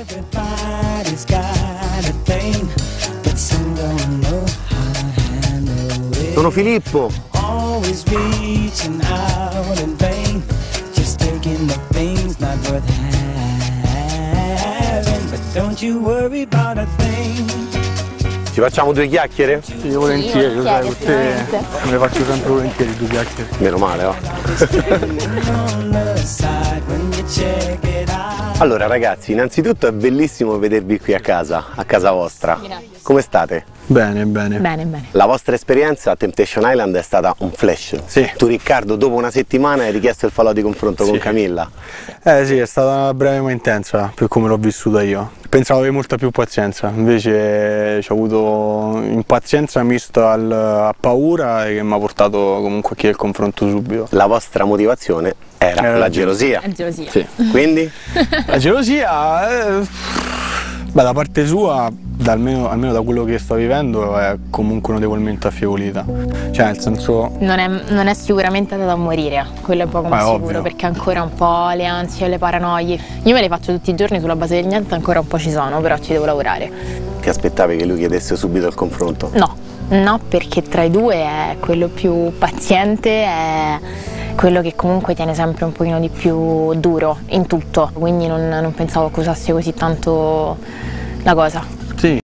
Everybody's got a thing, but some don't know how to handle it. Sono Filippo. Always reaching out in vain, just taking the things not worth having. But don't you worry about a thing. Ci facciamo due chiacchiere? Sì, volentieri, lo sai, me le faccio sempre volentieri due chiacchiere. Meno male, va. Allora ragazzi, innanzitutto è bellissimo vedervi qui a casa vostra. Grazie. Come state? Bene, bene. Bene, bene. La vostra esperienza a Temptation Island è stata un flash. Sì. Tu Riccardo, dopo una settimana hai richiesto il falò di confronto con Camilla. Sì, è stata breve ma intensa, per come l'ho vissuta io. Pensavo avevo molta più pazienza, invece ci ho avuto impazienza mista a paura e che mi ha portato comunque a chiedere il confronto subito. La vostra motivazione era la gelosia. È gelosia. Sì. Quindi? La gelosia, da parte sua, almeno da quello che sto vivendo, è comunque notevolmente affievolita. Cioè, nel senso... Non è sicuramente andata a morire, quello è poco ma sicuro, ovvio. perché ancora un po' le ansie, le paranoie. Io me le faccio tutti i giorni sulla base del niente, ancora un po' ci sono, però ci devo lavorare. Ti aspettavi che lui chiedesse subito il confronto? No, perché tra i due è quello più paziente, è quello che comunque tiene sempre un pochino di più duro in tutto, quindi non pensavo accusasse così tanto la cosa. Sì,